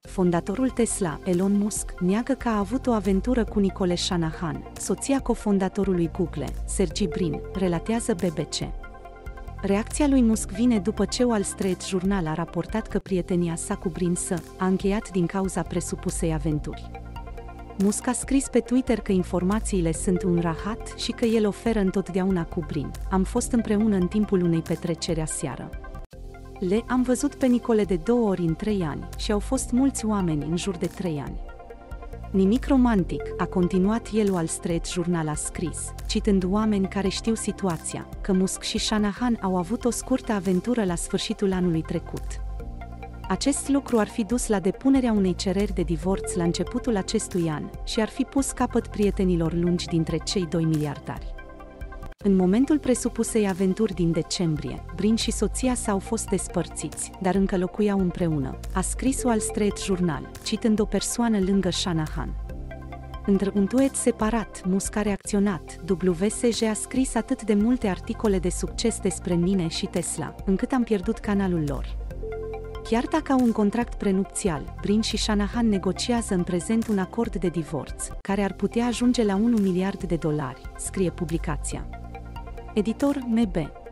Fondatorul Tesla, Elon Musk, neagă că a avut o aventură cu Nicole Shanahan, soția cofondatorului Google, Sergey Brin, relatează BBC. Reacția lui Musk vine după ce Wall Street Journal a raportat că prietenia sa cu Brin a încheiat din cauza presupusei aventuri. Musk a scris pe Twitter că informațiile sunt un rahat și că el oferă întotdeauna cu Brin. Am fost împreună în timpul unei petreceri aseară. Am văzut pe Nicole de 2 ori în 3 ani și au fost mulți oameni în jur de 3 ani. Nimic romantic, a continuat el. Wall Street Journal a scris, citând oameni care știu situația, că Musk și Shanahan au avut o scurtă aventură la sfârșitul anului trecut. Acest lucru ar fi dus la depunerea unei cereri de divorț la începutul acestui an și ar fi pus capăt prietenilor lungi dintre cei 2 miliardari. În momentul presupusei aventuri din decembrie, Brin și soția sa au fost despărțiți, dar încă locuiau împreună, a scris Wall Street Journal, citând o persoană lângă Shanahan. Într-un duet separat, Musk a reacționat. WSJ a scris atât de multe articole de succes despre mine și Tesla, încât am pierdut canalul lor. Chiar dacă au un contract prenupțial, Brin și Shanahan negociază în prezent un acord de divorț, care ar putea ajunge la $1 miliard, scrie publicația. Editor MB.